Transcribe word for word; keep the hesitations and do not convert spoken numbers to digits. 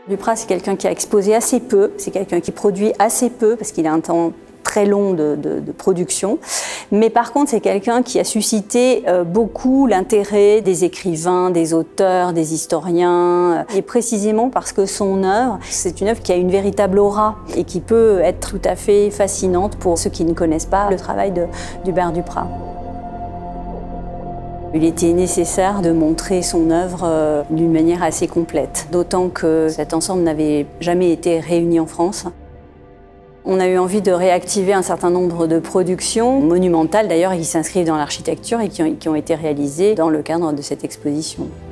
Duprat, c'est quelqu'un qui a exposé assez peu, c'est quelqu'un qui produit assez peu parce qu'il a un temps très long de, de, de production. Mais par contre, c'est quelqu'un qui a suscité euh, beaucoup l'intérêt des écrivains, des auteurs, des historiens. Et précisément parce que son œuvre, c'est une œuvre qui a une véritable aura et qui peut être tout à fait fascinante pour ceux qui ne connaissent pas le travail d'Hubert Duprat. Il était nécessaire de montrer son œuvre d'une manière assez complète, d'autant que cet ensemble n'avait jamais été réuni en France. On a eu envie de réactiver un certain nombre de productions monumentales d'ailleurs qui s'inscrivent dans l'architecture et qui ont, qui ont été réalisées dans le cadre de cette exposition.